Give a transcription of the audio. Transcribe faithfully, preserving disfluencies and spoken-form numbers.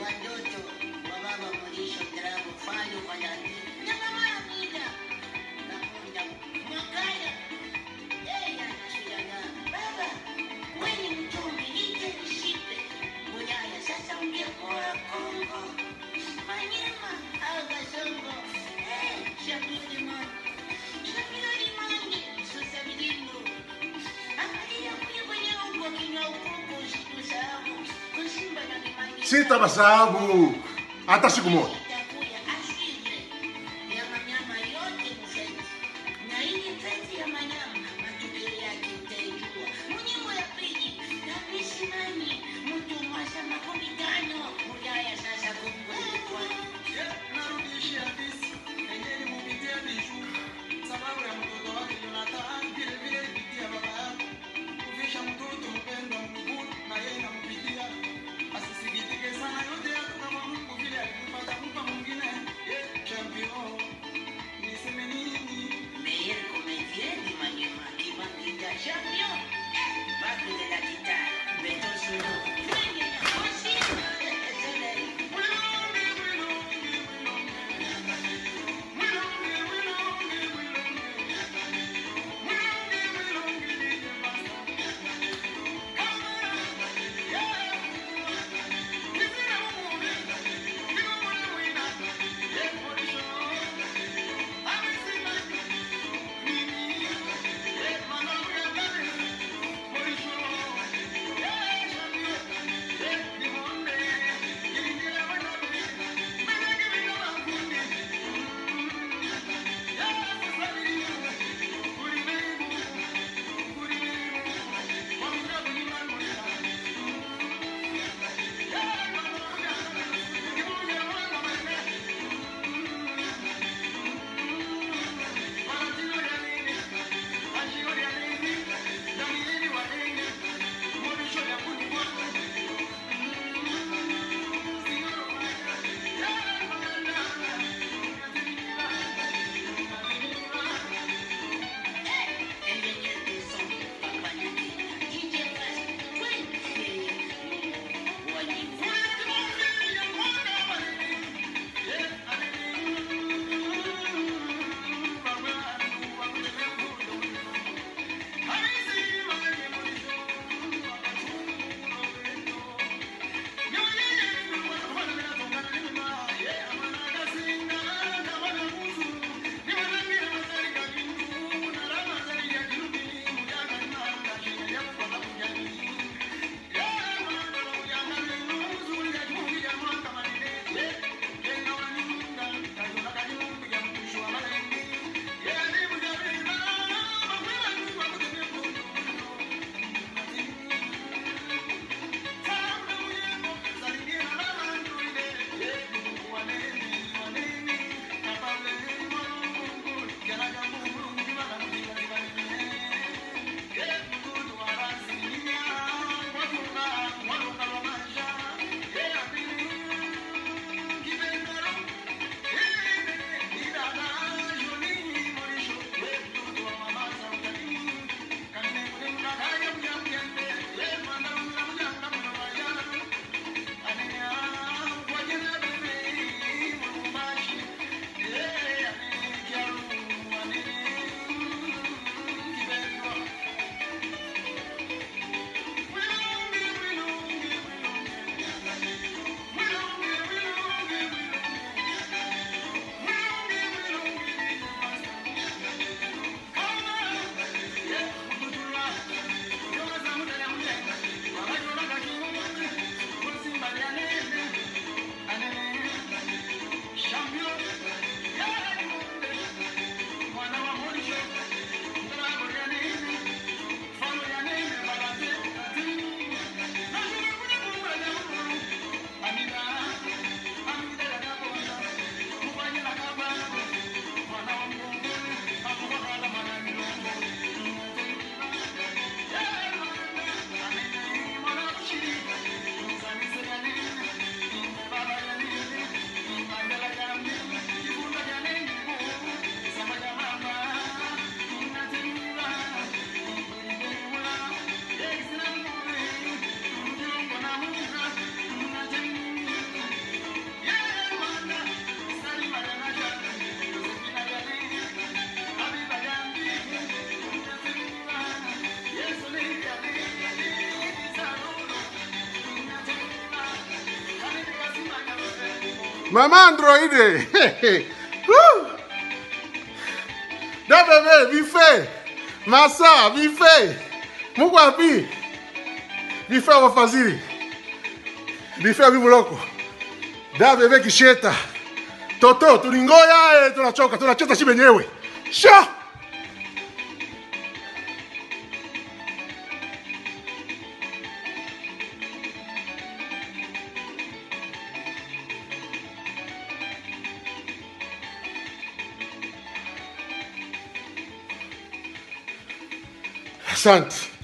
watoto wa baba Mrisho Drago Fado kwa ndani. Nyakamara mida. Na mwakaya. Yeye anashindana. Baba, wewe ni mtumbi ite nishipe. Muyaya sasa ungekuwa Kongo. Manyema au Gazongo. Eh, Shabiri man. Shabiri mangi. Susa bilingo. Angalia kuya kwenye ungo kinywa ukuku usitusahau. Kusimba na mimangi. Sitabasabu hata siku moja. Asisigitike sana yote yako kama Mungu vile alikupa Mama androide. Woo! Da bébé, vifé. Massa, vifé. Mugwapi. Vifé wafazili. Vifé vimuloko. Da bébé kisheta. Toto, tulingoya, tunachoka, tunacheta si benyewe. Sha! Asante.